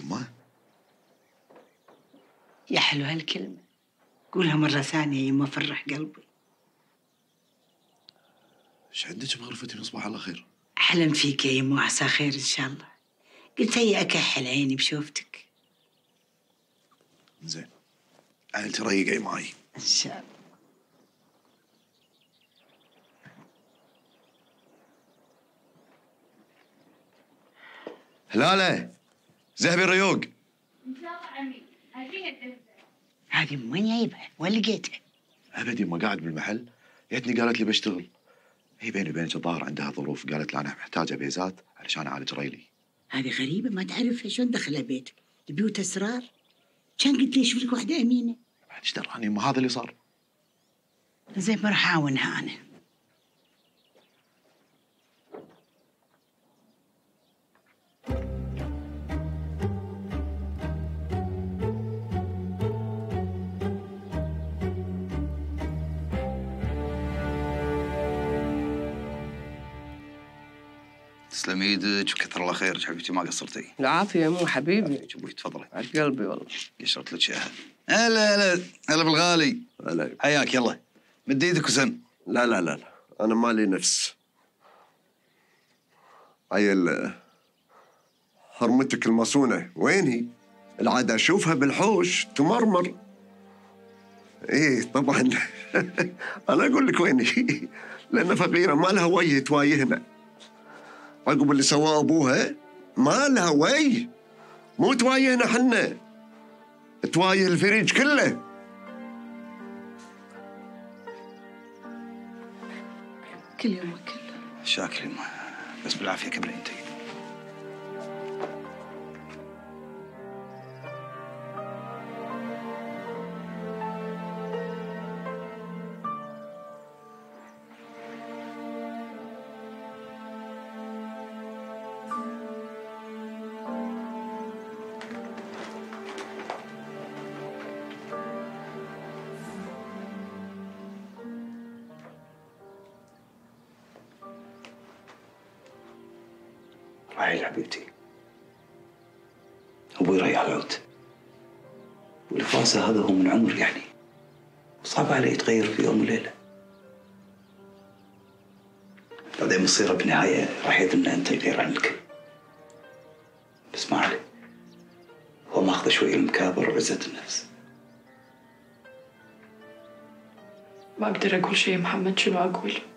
يمه. يا حلو هالكلمة، قولها مرة ثانية يما، فرح قلبي. ايش عندك بغرفتي؟ مصباح الله خير. أحلم فيك يا يما وعسى خير إن شاء الله. قلت هي أكحل عيني بشوفتك. زين، عائلتي ريقة معي إن شاء الله. هلالة، ذهبي الريوق. ان شاء الله عمي، هذه الدهزة. هذه من وين جايبها؟ وين لقيتها؟ ابد يما، قاعد بالمحل، جتني قالت لي بشتغل. هي بيني وبينك الظاهر عندها ظروف، قالت لي انا محتاجه بيزات علشان اعالج ريلي. هذه غريبة، ما تعرفها، شلون دخلها بيتك؟ البيوت أسرار. كان قلت لي شوف لك واحدة أمينة. بعد ايش دراني يما، هذا اللي صار. زين بروح أعاونها أنا. تسلم ايدك وكثر الله خيرك حبيبتي، ما قصرتي. العافية يا مو حبيبي. ابوي تفضلي. على قلبي والله. قشرت لك اياها. هلا هلا هلا بالغالي. هلا. حياك، يلا مد ايدك وسن. لا لا لا لا، أنا مالي نفس. هاي حرمتك المصونة وين هي؟ العادة أشوفها بالحوش تمرمر. إيه طبعا. أنا أقول لك وين هي، لأن فقيرة ما لها وجه توايهنا. عقب اللي سواه أبوها ما لها وجه، مو توايهنا حنا، توايه الفريج كله. كل يوم كله. شاكر يما، بس بالعافيه قبل انتي. هاي حبيبتي، ابوي ريح العود، والفاسة هذا هو من عمر يعني، صعب عليه يتغير في يوم وليله. بعدين مصيره بالنهايه راح يذلنا انت يغير عن الكل. بس ما عليه، هو ماخذ شوي المكابر وعزة النفس. ما اقدر اقول شيء محمد، شنو اقول؟